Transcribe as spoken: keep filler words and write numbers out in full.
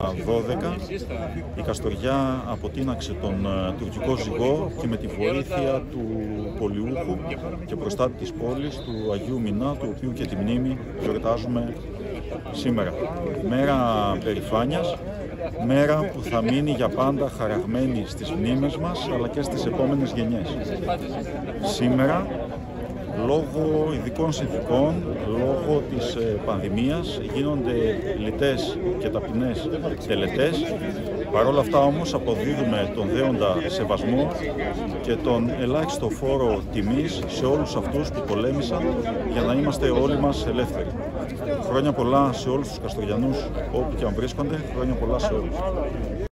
δώδεκα η Καστοριά αποτείναξε τον τουρκικό ζυγό και με τη βοήθεια του πολιούχου και προστάτη της πόλης, του Αγίου Μινά, του οποίου και τη μνήμη γιορτάζουμε σήμερα. Μέρα περηφάνειας, μέρα που θα μείνει για πάντα χαραγμένη στις μνήμες μας αλλά και στις επόμενες γενιές. Σήμερα, λόγω ειδικών συνθήκων, λόγω της πανδημίας, γίνονται λιτές και ταπεινές τελετές. Παρ' όλα αυτά όμως αποδίδουμε τον δέοντα σεβασμό και τον ελάχιστο φόρο τιμής σε όλους αυτούς που πολέμησαν για να είμαστε όλοι μας ελεύθεροι. Χρόνια πολλά σε όλους τους Καστοριανούς όπου και αν βρίσκονται, χρόνια πολλά σε όλους.